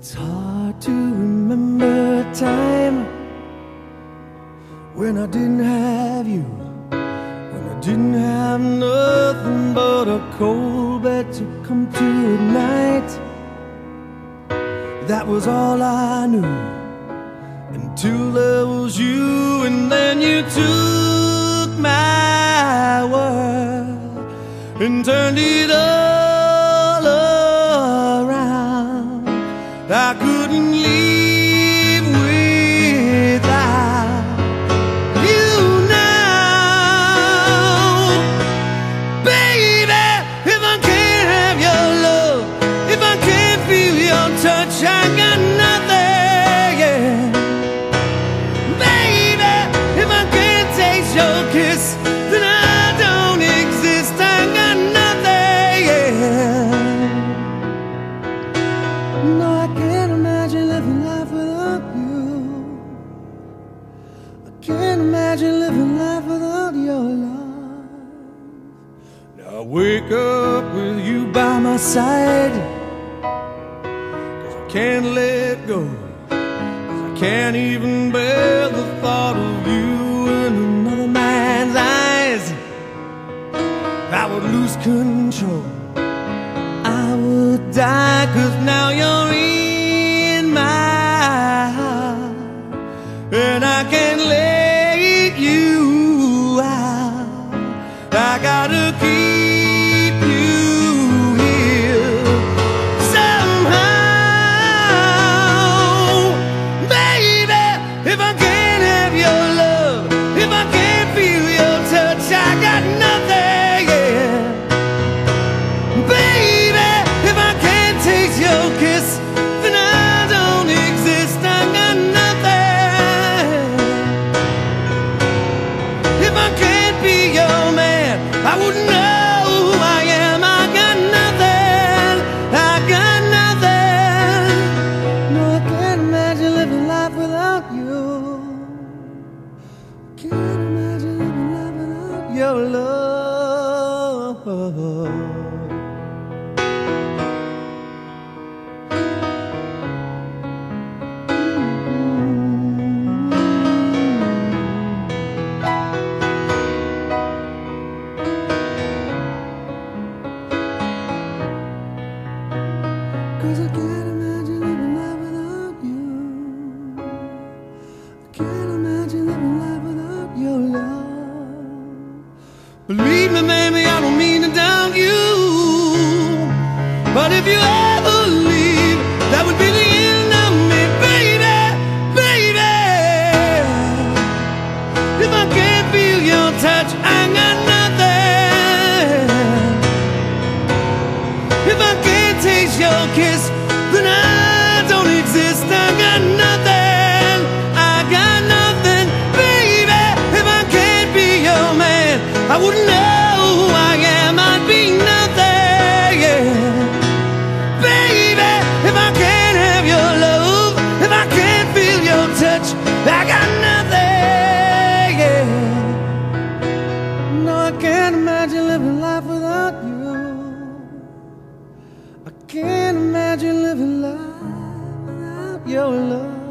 It's hard to remember a time when I didn't have you, when I didn't have nothing but a cold bed to come to at night. That was all I knew until there was you, and then you took my world and turned it all around. I couldn't live without you now, baby. If I can't have your love, if I can't feel your touch, I got nothing, yeah. Baby, if I can't taste your kiss, then I don't exist. I got nothing, yeah. No, I can't imagine living life without you. I can't imagine living life without your love. Now I wake up with you by my side, 'cause I can't let go. I can't even bear the thought of you in another man's eyes. I would lose control, I would die, 'cause now you're in my heart, and I can't let you out. I gotta keep you here somehow, baby. If I can't have your love, if I can't feel your touch, I got nothing, yeah. Baby, if I can't taste your kiss, then I don't exist. I got nothing. If I can't be your man, I wouldn't know who I am. I got nothing, I got nothing. No, I can't imagine living life without you. Can't imagine living life without your love. 'Cause I can't imagine living life without you. I can't imagine living life without your love. Believe me, baby, I don't mean to doubt you, but if you ever leave, that would be the end of me, baby, baby. If I can't feel your touch, I got nothing. If I can't taste your kiss, then I don't exist. I got nothing, I got nothing, baby. If I can't be your man, I wouldn't know who I am. I'd be nothing, yeah. Baby, if I can't have your love, if I can't feel your touch, I got nothing, yeah. No, I can't imagine living life without you. I can't imagine living life without your love.